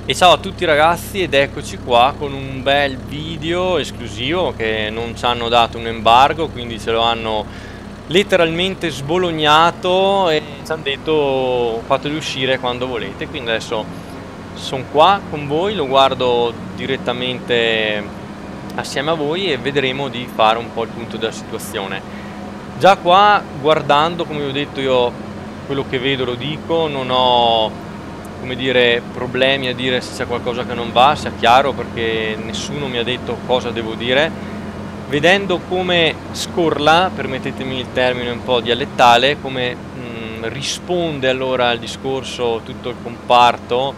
E ciao a tutti ragazzi ed eccoci qua con un bel video esclusivo che non ci hanno dato un embargo, quindi ce lo hanno letteralmente sbolognato e ci hanno detto fateli uscire quando volete. Quindi adesso sono qua con voi, lo guardo direttamente assieme a voi e vedremo di fare un po' il punto della situazione. Già qua guardando, come vi ho detto, io quello che vedo lo dico, non ho, come dire, problemi a dire se c'è qualcosa che non va, sia chiaro, perché nessuno mi ha detto cosa devo dire. Vedendo come scorla, permettetemi il termine un po' dialettale, come risponde allora al discorso tutto il comparto,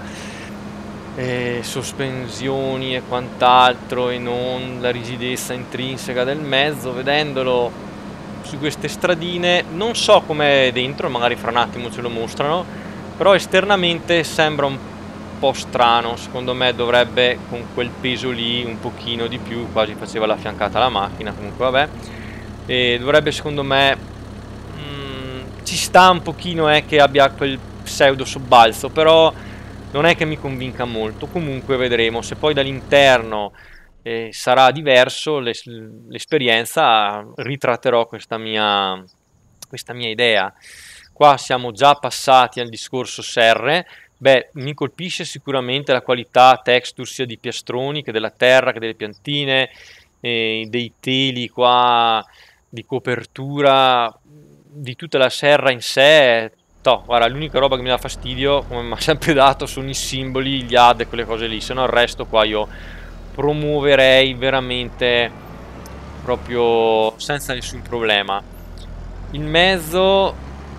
sospensioni e quant'altro, e non la rigidezza intrinseca del mezzo, vedendolo su queste stradine, non so com'è dentro, magari fra un attimo ce lo mostrano, però esternamente sembra un po' strano. Secondo me dovrebbe, con quel peso lì, un pochino di più, quasi faceva la fiancata alla macchina, comunque vabbè, e dovrebbe, secondo me, ci sta un pochino che abbia quel pseudo sobbalzo, però non è che mi convinca molto. Comunque vedremo, se poi dall'interno sarà diverso l'esperienza, ritratterò questa mia idea. Qua siamo già passati al discorso serre. Beh, mi colpisce sicuramente la qualità texture sia di piastroni che della terra, che delle piantine, dei teli qua, di copertura, di tutta la serra in sé. Toh, guarda, l'unica roba che mi dà fastidio, come mi ha sempre dato, sono i simboli, gli ad e quelle cose lì. Se no, il resto qua io promuoverei veramente proprio senza nessun problema. Il mezzo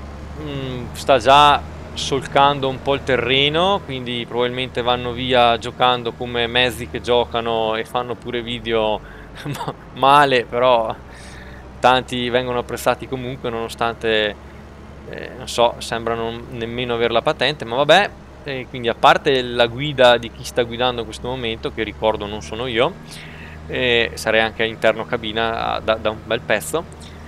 sta già solcando un po' il terreno, quindi probabilmente vanno via giocando come mezzi che giocano e fanno pure video male, però tanti vengono apprezzati comunque, nonostante non so, sembrano nemmeno avere la patente, ma vabbè. Quindi, a parte la guida di chi sta guidando in questo momento, che ricordo non sono io, sarei anche all'interno cabina da un bel pezzo,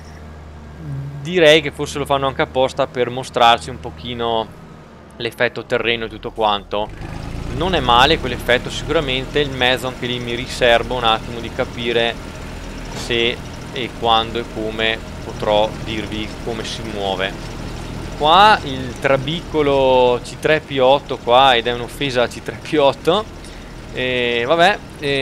direi che forse lo fanno anche apposta per mostrarci un pochino l'effetto terreno e tutto quanto. Non è male quell'effetto, sicuramente. Il mezzo anche lì mi riservo un attimo di capire se e quando e come potrò dirvi come si muove. Qua il trabicolo C3P8 qua, ed è un'offesa a C3P8, vabbè,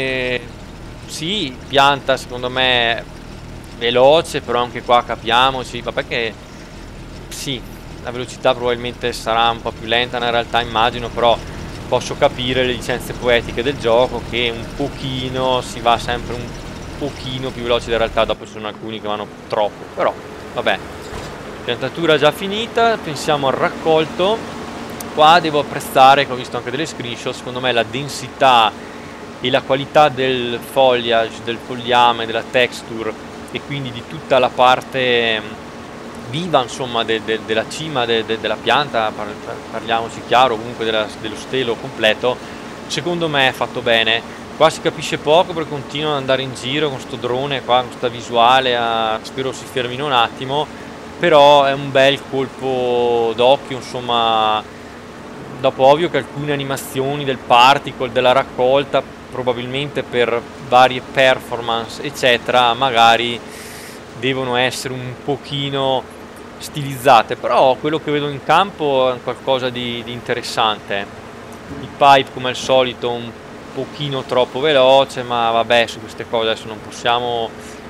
sì, pianta secondo me veloce, però anche qua capiamoci, vabbè che sì, la velocità probabilmente sarà un po' più lenta nella realtà, immagino, però posso capire le licenze poetiche del gioco, che un pochino si va sempre un pochino più veloci della realtà. Dopo ci sono alcuni che vanno troppo, però vabbè. Piantatura già finita, pensiamo al raccolto. Qua devo apprezzare, che ho visto anche delle screenshot, secondo me la densità e la qualità del foliage, del fogliame, della texture, e quindi di tutta la parte viva, insomma, della cima della pianta, parliamoci chiaro, comunque dello stelo completo, secondo me è fatto bene. Qua si capisce poco perché continuano ad andare in giro con sto drone qua, con questa visuale, spero si fermino un attimo, però è un bel colpo d'occhio, insomma. Dopo, ovvio che alcune animazioni del particle, della raccolta, probabilmente per varie performance eccetera, magari devono essere un pochino stilizzate, però quello che vedo in campo è qualcosa di interessante. Il pipe, come al solito, un pochino troppo veloce, ma vabbè, su queste cose adesso non possiamo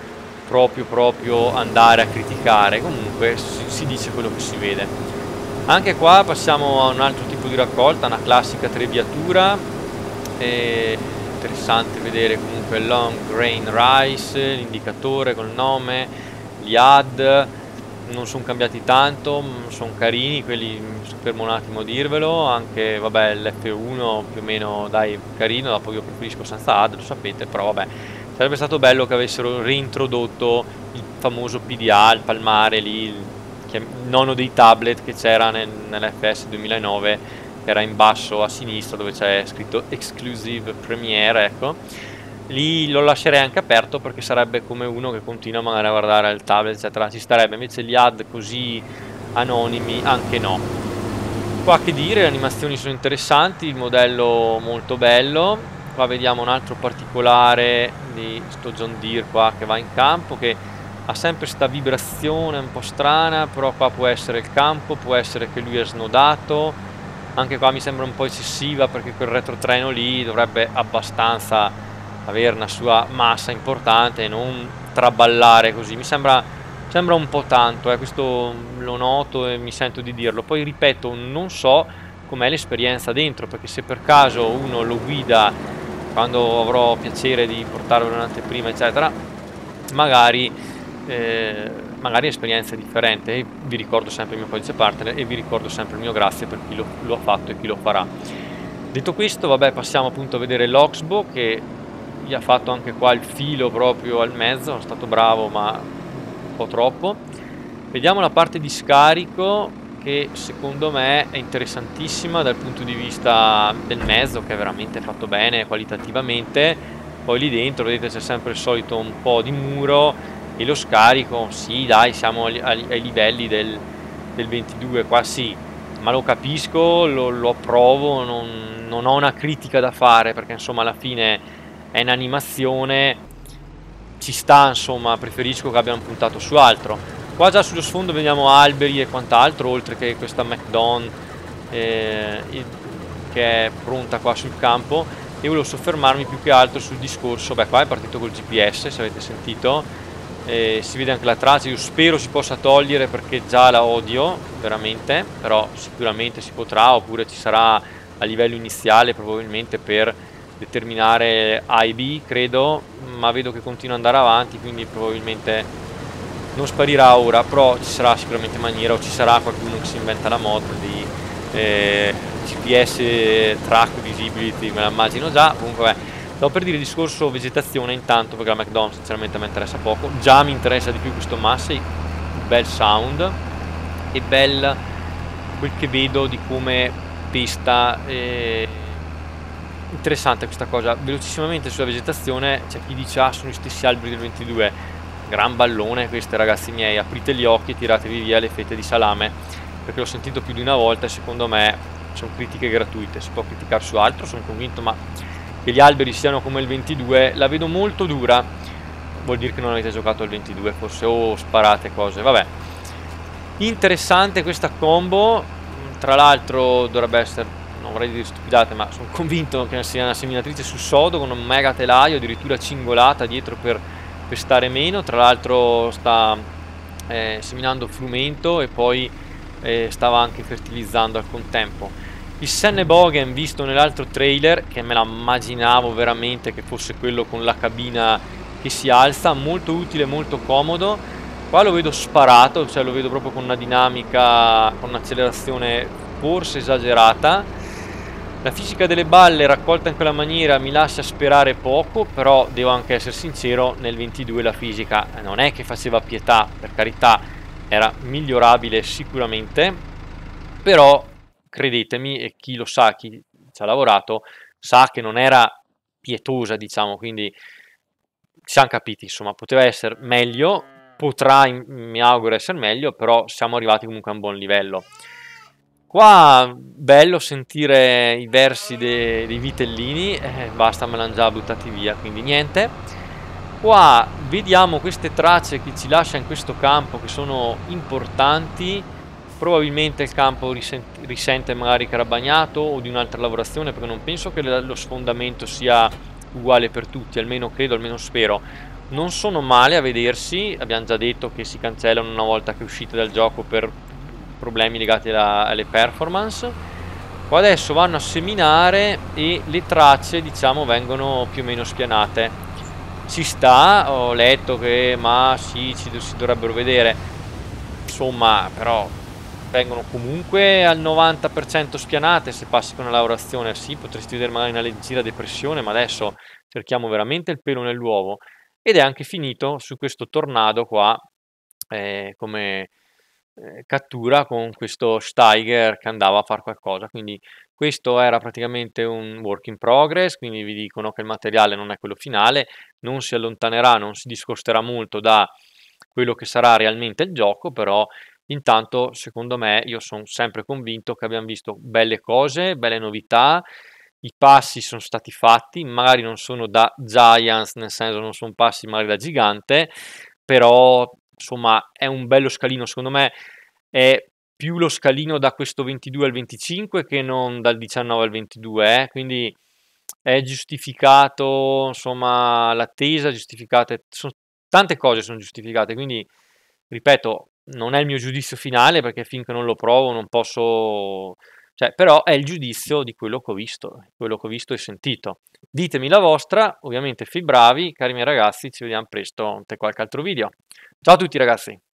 proprio andare a criticare. Comunque si dice quello che si vede. Anche qua passiamo a un altro tipo di raccolta, una classica trebbiatura. Interessante vedere comunque il long grain rice, l'indicatore col nome, gli ad non sono cambiati tanto, sono carini quelli, mi fermo un attimo a dirvelo. Anche vabbè, l'F1 più o meno, dai, carino. Dopo io preferisco senza ad, lo sapete, però vabbè, sarebbe stato bello che avessero reintrodotto il famoso PDA, il palmare lì, il nono dei tablet che c'era nell'FS 2009, che era in basso a sinistra dove c'è scritto Exclusive Premiere, ecco. Lì lo lascerei anche aperto, perché sarebbe come uno che continua magari a guardare al tablet eccetera, ci starebbe. Invece gli ad così anonimi anche no. Qua che dire, le animazioni sono interessanti, il modello molto bello. Qua vediamo un altro particolare di sto John Deere qua che va in campo, che ha sempre questa vibrazione un po' strana, però qua può essere il campo, può essere che lui è snodato. Anche qua mi sembra un po' eccessiva, perché quel retrotreno lì dovrebbe abbastanza avere una sua massa importante e non traballare così. Mi sembra un po' tanto, questo lo noto e mi sento di dirlo. Poi ripeto, non so com'è l'esperienza dentro, perché se per caso uno lo guida quando avrò piacere di portarlo in un'anteprima, eccetera, magari l'esperienza è differente. E vi ricordo sempre il mio codice partner e vi ricordo sempre il mio grazie per chi lo ha fatto e chi lo farà. Detto questo, vabbè, passiamo appunto a vedere l'Oxbow, che gli ha fatto anche qua il filo proprio al mezzo, è stato bravo ma un po' troppo. Vediamo la parte di scarico, che secondo me è interessantissima dal punto di vista del mezzo, che è veramente fatto bene qualitativamente. Poi lì dentro vedete c'è sempre il solito un po' di muro, e lo scarico, sì dai, siamo ai livelli del 22, qua sì, ma lo capisco, lo approvo, non ho una critica da fare, perché insomma alla fine è un'animazione, ci sta, insomma, preferisco che abbiano puntato su altro. Qua già sullo sfondo vediamo alberi e quant'altro, oltre che questa McDon che è pronta qua sul campo. E volevo soffermarmi più che altro sul discorso, beh, qua è partito col GPS, se avete sentito, si vede anche la traccia. Io spero si possa togliere, perché già la odio veramente, però sicuramente si potrà, oppure ci sarà a livello iniziale probabilmente per determinare A e B, credo, ma vedo che continua ad andare avanti, quindi probabilmente non sparirà ora, però ci sarà sicuramente maniera, o ci sarà qualcuno che si inventa la mod di GPS track visibility, me la immagino già. Comunque vabbè, stavo per dire discorso vegetazione intanto, perché la McDonald's sinceramente mi interessa poco, già mi interessa di più questo Massey, bel sound e bel quel che vedo di come pesta, interessante questa cosa. Velocissimamente sulla vegetazione c'è chi dice ah, sono gli stessi alberi del 22, gran ballone queste, ragazzi miei, aprite gli occhi e tiratevi via le fette di salame, perché l'ho sentito più di una volta e secondo me sono critiche gratuite. Si può criticare su altro, sono convinto, ma che gli alberi siano come il 22 la vedo molto dura. Vuol dire che non avete giocato al 22 forse, o sparate cose, vabbè. Interessante questa combo, tra l'altro dovrebbe essere, non vorrei dire stupidate, ma sono convinto che sia una seminatrice su sodo con un mega telaio, addirittura cingolata dietro per pestare meno. Tra l'altro sta seminando frumento e poi stava anche fertilizzando al contempo. Il Sennebogen visto nell'altro trailer, che me la immaginavo veramente che fosse quello con la cabina che si alza, molto utile, molto comodo. Qua lo vedo sparato, cioè lo vedo proprio con una dinamica, con un'accelerazione forse esagerata. La fisica delle balle raccolta in quella maniera mi lascia sperare poco, però devo anche essere sincero, nel 22 la fisica non è che faceva pietà, per carità, era migliorabile sicuramente, però credetemi, e chi lo sa, chi ci ha lavorato, sa che non era pietosa, diciamo, quindi ci siamo capiti, insomma, poteva essere meglio, potrà, mi auguro, essere meglio, però siamo arrivati comunque a un buon livello. Qua bello sentire i versi dei vitellini, basta, me l'hanno già buttati via, quindi niente. Qua vediamo queste tracce che ci lascia in questo campo, che sono importanti. Probabilmente il campo risente magari che era bagnato o di un'altra lavorazione, perché non penso che lo sfondamento sia uguale per tutti, almeno credo, almeno spero. Non sono male a vedersi, abbiamo già detto che si cancellano una volta che uscite dal gioco per problemi legati alle performance. Qua adesso vanno a seminare e le tracce, diciamo, vengono più o meno spianate. Ci sta, ho letto che ma sì, si dovrebbero vedere, insomma, però vengono comunque al 90% spianate. Se passi con una lavorazione, sì, potresti vedere magari una leggera depressione, ma adesso cerchiamo veramente il pelo nell'uovo. Ed è anche finito su questo tornado qua, come cattura, con questo Steiger che andava a fare qualcosa. Quindi questo era praticamente un work in progress, quindi vi dicono che il materiale non è quello finale, non si allontanerà, non si discosterà molto da quello che sarà realmente il gioco, però Intanto, secondo me, io sono sempre convinto che abbiamo visto belle cose, belle novità, i passi sono stati fatti, magari non sono da Giants, nel senso non sono passi magari da gigante, però insomma è un bello scalino, secondo me è più lo scalino da questo 22 al 25 che non dal 19 al 22, quindi è giustificato, insomma, l'attesa è giustificata, tante cose sono giustificate, quindi ripeto, non è il mio giudizio finale perché finché non lo provo non posso, cioè, però è il giudizio di quello che ho visto e sentito. Ditemi la vostra, ovviamente bravi, cari miei ragazzi, ci vediamo presto per qualche altro video. Ciao a tutti ragazzi!